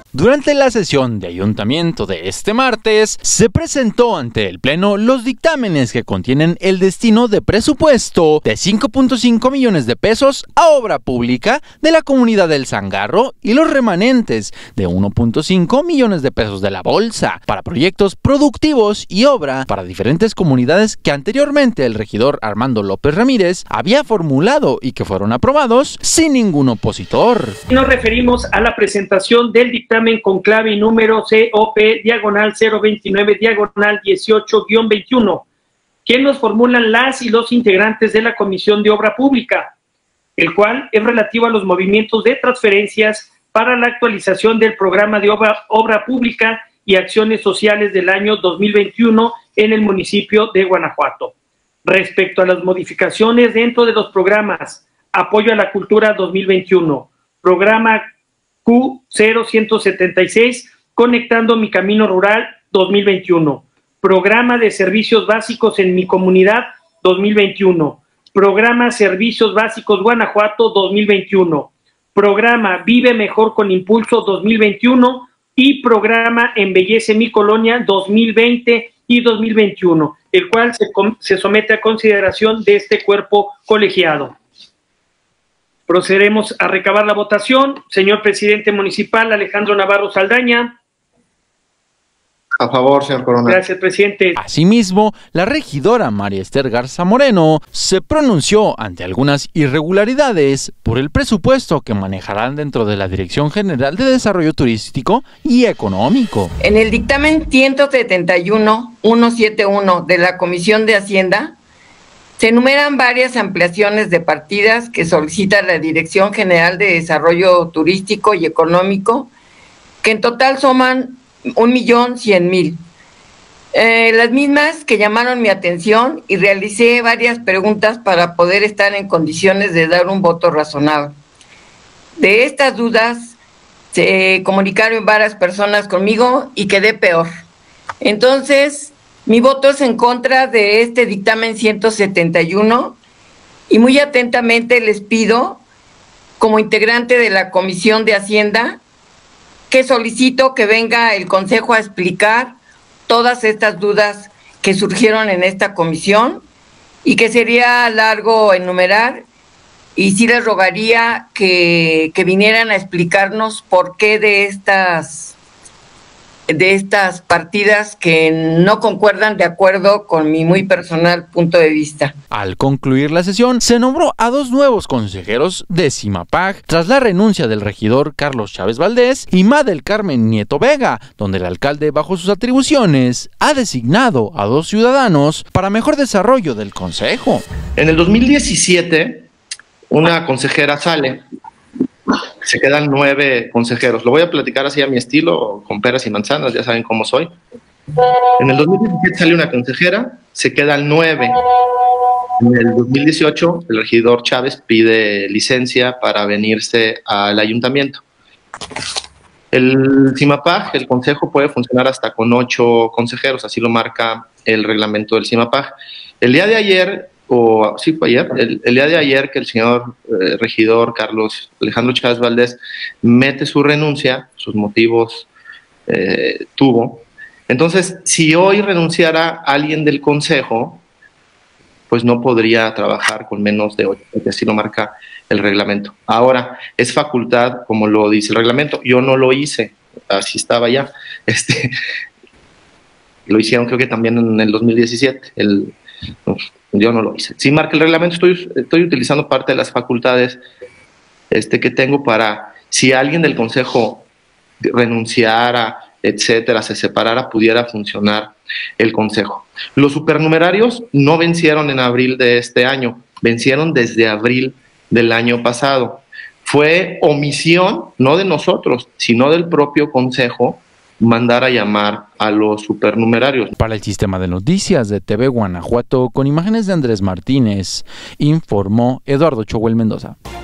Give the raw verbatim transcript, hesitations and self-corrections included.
Durante la sesión de ayuntamiento de este martes, se presentó ante el Pleno los dictámenes que contienen el destino de presupuesto de cinco punto cinco millones de pesos a obra pública de la comunidad del Zangarro y los remanentes de uno punto cinco millones de pesos de la bolsa para proyectos productivos y obra para diferentes comunidades que anteriormente el regidor Armando López Ramírez había formulado y que fueron aprobados sin ningún opositor. Nos referimos a la presentación del dictamen con clave y número C O P diagonal cero veintinueve diagonal dieciocho guión veintiuno, que nos formulan las y los integrantes de la Comisión de Obra Pública, el cual es relativo a los movimientos de transferencias para la actualización del programa de obra, obra pública y acciones sociales del año dos mil veintiuno en el municipio de Guanajuato. Respecto a las modificaciones dentro de los programas Apoyo a la Cultura dos mil veintiuno, programa Q cero uno siete seis, Conectando mi Camino Rural dos mil veintiuno, Programa de Servicios Básicos en mi Comunidad dos mil veintiuno, Programa Servicios Básicos Guanajuato dos mil veintiuno, Programa Vive Mejor con Impulso dos mil veintiuno y Programa Embellece mi Colonia dos mil veinte y dos mil veintiuno, el cual se, se somete a consideración de este cuerpo colegiado. Procederemos a recabar la votación. Señor presidente municipal Alejandro Navarro Saldaña. A favor, señor Coronel. Gracias, presidente. Asimismo, la regidora María Esther Garza Moreno se pronunció ante algunas irregularidades por el presupuesto que manejarán dentro de la Dirección General de Desarrollo Turístico y Económico. En el dictamen ciento setenta y uno punto ciento setenta y uno de la Comisión de Hacienda, se enumeran varias ampliaciones de partidas que solicita la Dirección General de Desarrollo Turístico y Económico, que en total suman un millón cien mil. Eh, las mismas que llamaron mi atención y realicé varias preguntas para poder estar en condiciones de dar un voto razonable. De estas dudas se comunicaron varias personas conmigo y quedé peor. Entonces, mi voto es en contra de este dictamen ciento setenta y uno y muy atentamente les pido, como integrante de la Comisión de Hacienda, que solicito que venga el Consejo a explicar todas estas dudas que surgieron en esta comisión y que sería largo enumerar, y sí les rogaría que, que vinieran a explicarnos por qué de estas de estas partidas que no concuerdan de acuerdo con mi muy personal punto de vista. Al concluir la sesión, se nombró a dos nuevos consejeros de CIMAPAG tras la renuncia del regidor Carlos Chávez Valdés y Madel Carmen Nieto Vega, donde el alcalde, bajo sus atribuciones, ha designado a dos ciudadanos para mejor desarrollo del consejo. En el dos mil diecisiete, una consejera sale. Se quedan nueve consejeros. Lo voy a platicar así a mi estilo, con peras y manzanas, ya saben cómo soy. En el dos mil diecisiete sale una consejera, se quedan nueve. En el dos mil dieciocho, el regidor Chávez pide licencia para venirse al ayuntamiento. El CIMAPAG, el consejo, puede funcionar hasta con ocho consejeros, así lo marca el reglamento del CIMAPAG. El día de ayer, o sí fue ayer, el, el día de ayer que el señor eh, regidor Carlos Alejandro Chávez Valdés mete su renuncia, sus motivos eh, tuvo. Entonces, si hoy renunciara alguien del consejo, pues no podría trabajar con menos de ocho, porque así lo marca el reglamento. Ahora, es facultad, como lo dice el reglamento. Yo no lo hice, así estaba ya. Este, lo hicieron creo que también en el dos mil diecisiete, el... Yo no lo hice. Sí marca el reglamento, estoy, estoy utilizando parte de las facultades este, que tengo para, si alguien del consejo renunciara, etcétera, se separara, pudiera funcionar el consejo. Los supernumerarios no vencieron en abril de este año, vencieron desde abril del año pasado. Fue omisión, no de nosotros, sino del propio consejo, mandar a llamar a los supernumerarios. Para el sistema de noticias de T V Guanajuato, con imágenes de Andrés Martínez, informó Eduardo Choguel Mendoza.